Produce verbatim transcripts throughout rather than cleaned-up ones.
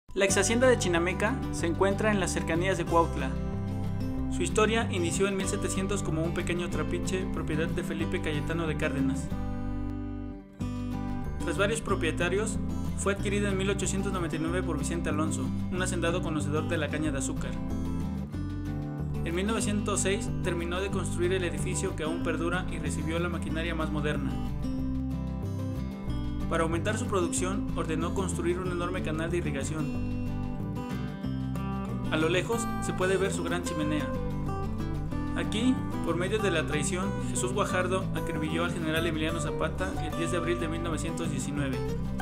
La ex hacienda de Chinameca se encuentra en las cercanías de Cuautla. Su historia inició en mil setecientos como un pequeño trapiche propiedad de Felipe Cayetano de Cárdenas. Tras varios propietarios, fue adquirida en mil ochocientos noventa y nueve por Vicente Alonso, un hacendado conocedor de la caña de azúcar. En mil novecientos seis terminó de construir el edificio que aún perdura y recibió la maquinaria más moderna. Para aumentar su producción, ordenó construir un enorme canal de irrigación. A lo lejos se puede ver su gran chimenea. Aquí, por medio de la traición, Jesús Guajardo acribilló al general Emiliano Zapata el diez de abril de mil novecientos diecinueve.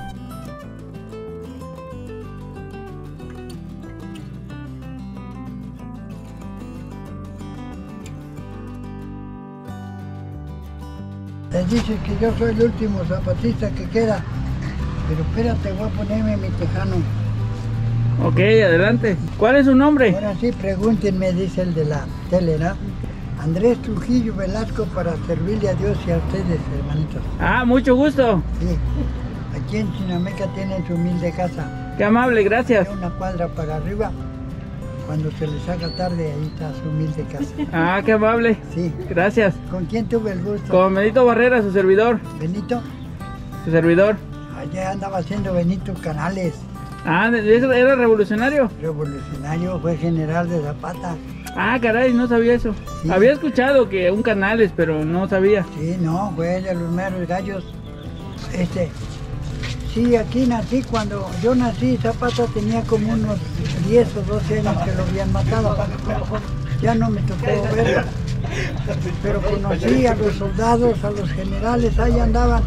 Les dices que yo soy el último zapatista que queda, pero espérate, voy a ponerme mi tejano. Ok, adelante. ¿Cuál es su nombre? Ahora sí, pregúntenme, dice el de la tele, ¿no? Andrés Trujillo Velasco, para servirle a Dios y a ustedes, hermanitos. Ah, mucho gusto. Sí, aquí en Chinameca tienen su humilde casa. Qué amable, gracias. Una cuadra para arriba, cuando se les haga tarde, ahí está su humilde casa. Ah, qué amable. Sí. Gracias. ¿Con quién tuve el gusto? Con Benito Barrera, su servidor. ¿Benito? Su servidor. Allá andaba haciendo Benito Canales. Ah, ¿eso era revolucionario? Revolucionario, fue general de Zapata. Ah, caray, no sabía eso. Sí. Había escuchado que un Canales, pero no sabía. Sí, no, fue de los meros gallos. Este, sí, aquí nací. Cuando yo nací, Zapata tenía como unos diez o doce años que lo habían matado. Ya no me tocó verlo. Pero conocí a los soldados, a los generales, ahí andaban.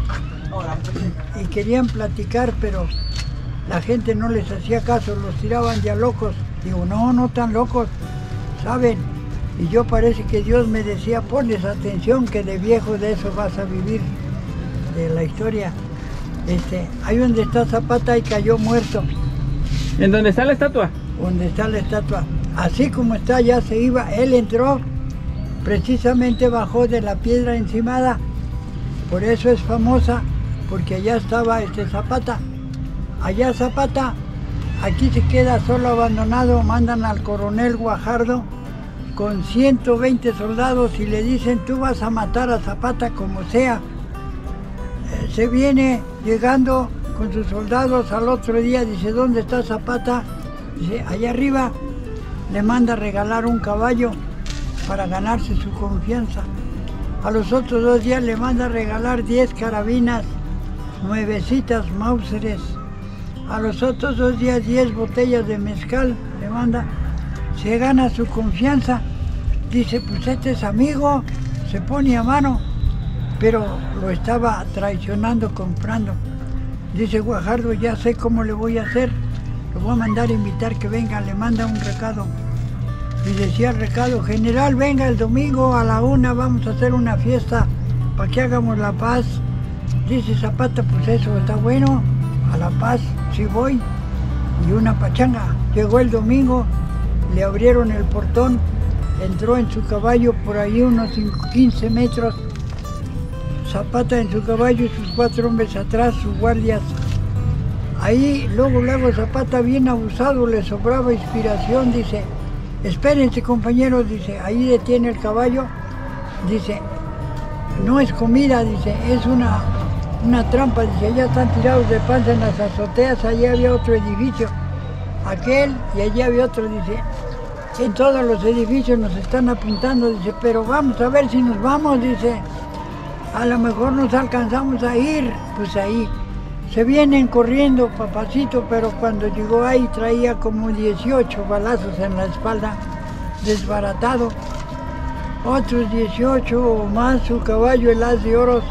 Y querían platicar, pero la gente no les hacía caso, los tiraban ya locos. Digo, no, no tan locos, ¿saben? Y yo parece que Dios me decía, ponles atención que de viejo de eso vas a vivir, de la historia. Este, ahí donde está Zapata y cayó muerto. ¿En dónde está la estatua? Donde está la estatua. Así como está, ya se iba. Él entró, precisamente bajó de la piedra encimada. Por eso es famosa, porque allá estaba este Zapata. Allá Zapata, aquí se queda solo abandonado, mandan al coronel Guajardo con ciento veinte soldados y le dicen, tú vas a matar a Zapata como sea. Eh, se viene llegando con sus soldados al otro día, dice, ¿dónde está Zapata? Dice, allá arriba. Le manda a regalar un caballo para ganarse su confianza. A los otros dos días le manda a regalar diez carabinas, nuevecitas Mauseres. A los otros dos días diez botellas de mezcal le manda. Se gana su confianza. Dice, pues este es amigo, se pone a mano, pero lo estaba traicionando comprando. Dice Guajardo, ya sé cómo le voy a hacer. Lo voy a mandar a invitar que venga, le manda un recado. Y decía el recado, general, venga el domingo a la una, vamos a hacer una fiesta para que hagamos la paz. Dice Zapata, pues eso está bueno, a la paz sí voy. Y una pachanga. Llegó el domingo, le abrieron el portón, entró en su caballo por ahí unos quince metros. Zapata en su caballo y sus cuatro hombres atrás, sus guardias. Ahí, luego, luego Zapata bien abusado, le sobraba inspiración, dice, espérense compañeros, dice, ahí detiene el caballo, dice, no es comida, dice, es una, una trampa, dice, allá están tirados de panza en las azoteas, allá había otro edificio, aquel y allí había otro, dice, en todos los edificios nos están apuntando, dice, pero vamos a ver si nos vamos, dice, a lo mejor nos alcanzamos a ir, pues ahí. Se vienen corriendo, papacito, pero cuando llegó ahí traía como dieciocho balazos en la espalda, desbaratado. Otros dieciocho o más, su caballo, el haz de oros.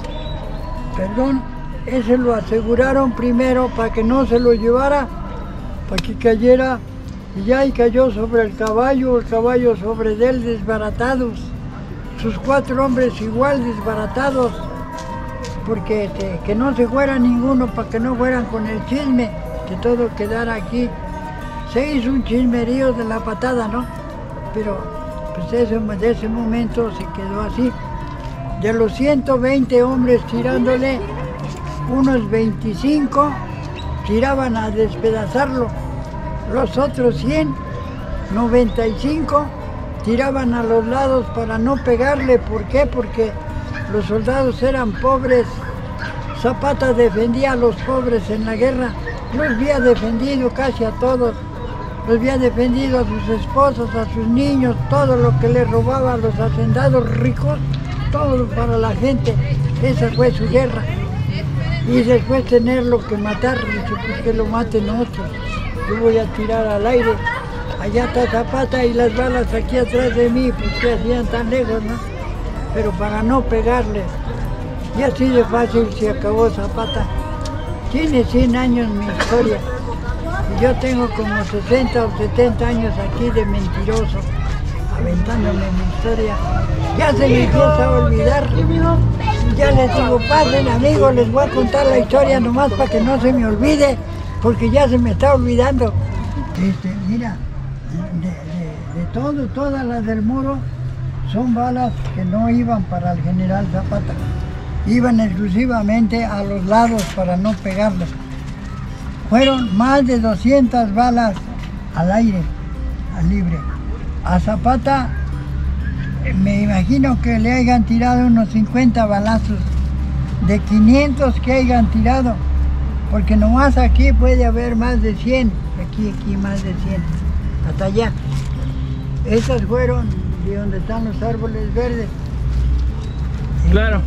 Perdón, ese lo aseguraron primero para que no se lo llevara, para que cayera. Y ya ahí cayó sobre el caballo, el caballo sobre él, desbaratados. Sus cuatro hombres igual desbaratados. Porque este, que no se fuera ninguno, para que no fueran con el chisme, que todo quedara aquí. Se hizo un chismerío de la patada, ¿no? Pero pues ese, de ese momento se quedó así. De los ciento veinte hombres tirándole, unos veinticinco tiraban a despedazarlo. Los otros cien, noventa y cinco, tiraban a los lados para no pegarle. ¿Por qué? Porque los soldados eran pobres. Zapata defendía a los pobres en la guerra. Los había defendido casi a todos. Los había defendido a sus esposas, a sus niños, todo lo que les robaba a los hacendados ricos, todo para la gente. Esa fue su guerra. Y después tenerlo que matar, dice, pues que lo maten otros. Yo voy a tirar al aire. Allá está Zapata y las balas aquí atrás de mí, pues que hacían tan lejos, ¿no? Pero para no pegarles. Y así de fácil se acabó Zapata. Tiene cien años mi historia. Y yo tengo como sesenta o setenta años aquí de mentiroso, aventándome mi historia. Ya se me empieza a olvidar. Ya les digo, pasen amigos, les voy a contar la historia nomás para que no se me olvide, porque ya se me está olvidando. Este, mira, de, de, de todo, todas las del muro son balas que no iban para el general Zapata. Iban exclusivamente a los lados para no pegarles. Fueron más de doscientas balas al aire, al libre. A Zapata me imagino que le hayan tirado unos cincuenta balazos, de quinientos que hayan tirado, porque nomás aquí puede haber más de cien, aquí, aquí más de cien, hasta allá. Esas fueron de donde están los árboles verdes. Claro.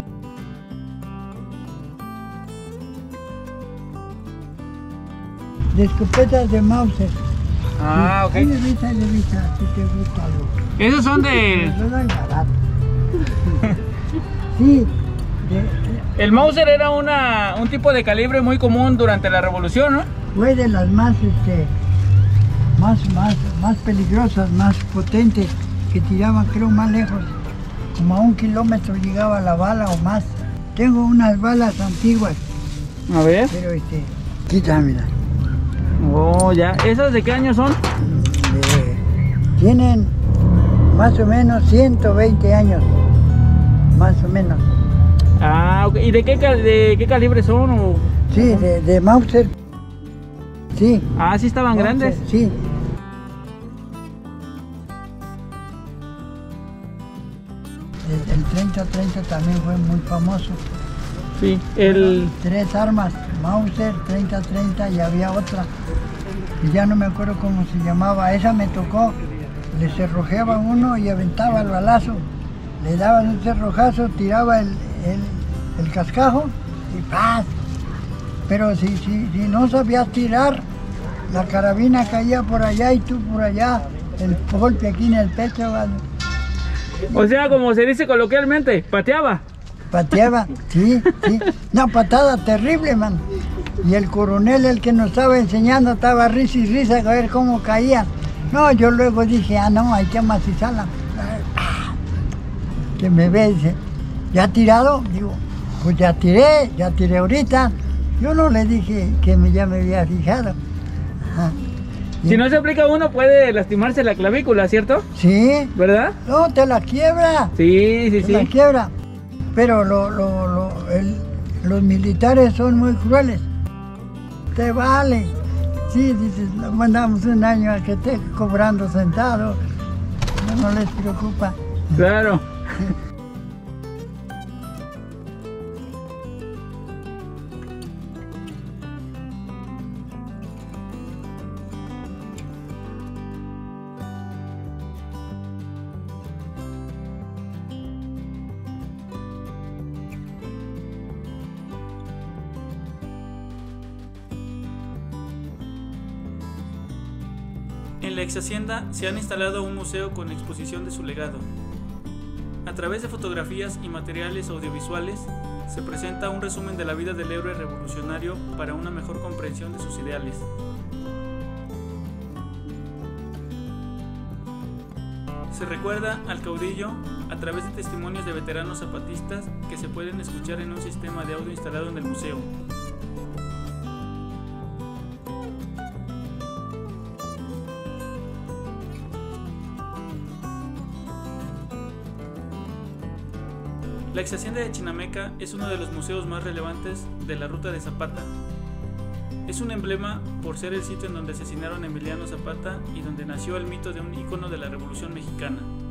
De escopetas de Mauser. Ah, ok. Ay, revisa, revisa, si te gusta algo. Esos son de... Eso no es barato. Sí. De, El Mauser era una, un tipo de calibre muy común durante la revolución, ¿no? fue de las más, este, más, más, más peligrosas, más potentes, que tiraban creo más lejos. Como a un kilómetro llegaba la bala o más. Tengo unas balas antiguas, A ver. pero este, quítamela. Oh, ya. ¿Esas de qué año son? Eh, tienen más o menos ciento veinte años, más o menos. Ah, ok. ¿Y de qué, cal- de qué calibre son? O... Sí, de, de Mauser. Sí. Ah, sí estaban Mauser, grandes. Sí. El, el treinta treinta también fue muy famoso. Sí. El... Tres armas, Mauser, treinta treinta y había otra. Y ya no me acuerdo cómo se llamaba. Esa me tocó. Le cerrojeaba uno y aventaba el balazo. Le daban un cerrojazo, tiraba el, el, el cascajo y ¡paz! Pero si, si, si no sabías tirar, la carabina caía por allá y tú por allá, el golpe aquí en el pecho, ¿vale? O sea, como se dice coloquialmente, pateaba. Pateaba, sí, sí. Una patada terrible, man. Y el coronel, el que nos estaba enseñando, estaba risa y risa a ver cómo caía. No, yo luego dije, ah, no, hay que amacizarla. Que me ve, dice, ¿ya ha tirado? Digo, pues ya tiré, ya tiré ahorita. Yo no le dije que me, ya me había fijado. Ajá. Y- Si no se aplica uno puede lastimarse la clavícula, ¿cierto? Sí, ¿Verdad? no, te la quiebra. Sí, sí, Te la sí. quiebra. Pero lo, lo, lo, el- los militares son muy crueles. Te vale. Sí, dices, lo mandamos un año a que esté cobrando sentado. No, no les preocupa. Claro. En la ex hacienda se han instalado un museo con exposición de su legado. A través de fotografías y materiales audiovisuales se presenta un resumen de la vida del héroe revolucionario para una mejor comprensión de sus ideales. Se recuerda al caudillo a través de testimonios de veteranos zapatistas que se pueden escuchar en un sistema de audio instalado en el museo. La ex hacienda de Chinameca es uno de los museos más relevantes de la ruta de Zapata. Es un emblema por ser el sitio en donde asesinaron a Emiliano Zapata y donde nació el mito de un ícono de la Revolución Mexicana.